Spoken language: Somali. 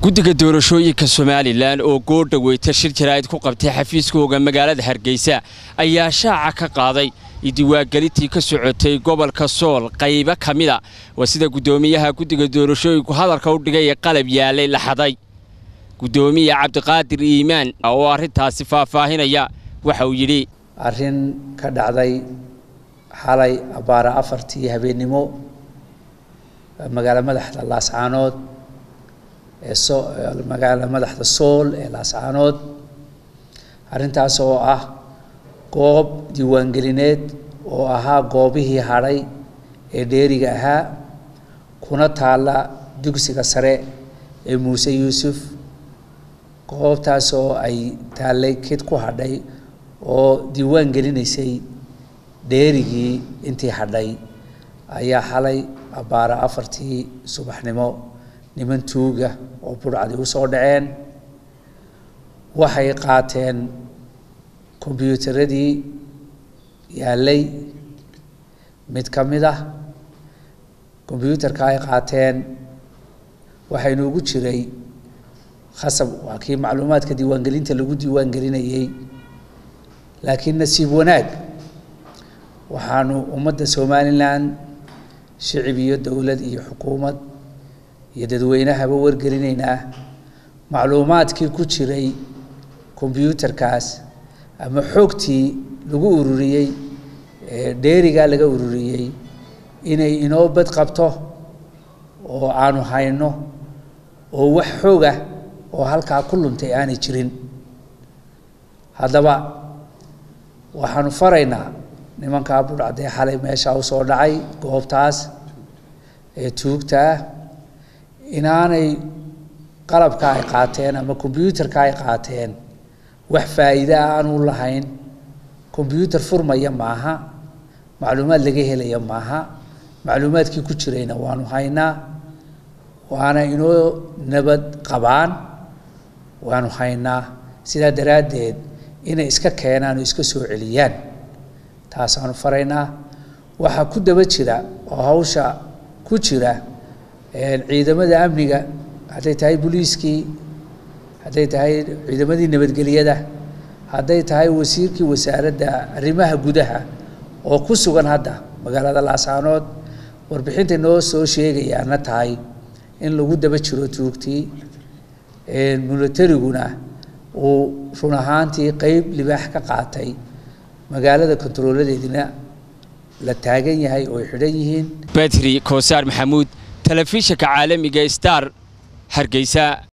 guddiga doorashooyinka Somaliland oo goor dhaweeyay shir jaraa'id ku qabtay xafiiskooda magaalada Hargeysa ayaa shaaca ka qaaday diiwaangelintii ka socotay gobolka Sool qaybo kamida waa sida gudoomiyaha guddiga doorashooyinku hadalka u dhigay qalab yaalay la xaday gudoomiyaha Cabdiqaadir Iimaan oo arintaasi faahfaahinaya waxa uu yiri arin ka dhacday xalay abaara 4 habeenimo magaalada madaxda Laascaanood magaalada madaxda Sool ee Laascaanood arintaas oo ah goob diiwaangelineed oo ahaa goobihii haray ee dheeriga ahaa kuna taala dugsiga sare ee Muuse Yuusuf goobtaas oo ay taalay kid ku hadhay oo diiwaangelinaysay dheerigii intii hadhay ayaa xalay abaara 4 subaxnimo niman tuuga oo burcadi u soo dhaceen waxay qaateen kombiyuutaradii yaalay mid kamida kombiyuutarka ay qaateen waxay noogu jiray khasab waa kii macluumaadka diiwaangelinta lagu diiwaangelinayay laakiin nasiib wanaag waxaanu ummadda Somaliland shicib iyo dawlad iyo xukuumad iyo dadweynaha wargelinaynaa macluumaadkii ku jiray kombiyuutarkaas ama xogtii lagu ururiyay dheeriga laga ururiyay inay inoo bad qabto oo aanu hayno oo wax xoga oo halka ku luntay aanay jirin hadaba waxaanu faraynaa nimanka burcadee xalay meesha u soo dhacay goobtaas ee tuugta inaanay qalabka ay qaateen ama kombiyuutarka ay qaateen wax faa'iido aan u lahayn kombiyuutar furmaya maaha macluumaad laga helaya maaha macluumaadkii ku jirayna waanu haynaa waana inoo nabad qabaan waanu haynaa sida daraadeed inay iska keenaan oo iska soo celiyaan taasaanu faraynaa waxa ku daba jira oo hawsha ku jira ciidamada amniga haday tahay booliiskii haday tahay ciidamadii nabadgeliyada haday tahay wasiirkii wasaaradda arrimaha gudaha oo ku sugan hadda magaalada Laascaanood warbixinta noo soo sheegayana tahay in lagu daba jiro tuugtii militariguna oo run ahaantii qayb libaax ka qaatay magaalada kontarooladeedina la taagan yahay oo xidhan yihiin Badri Koosar Maxamuud telefishinka caalamiga Star Hargeysa.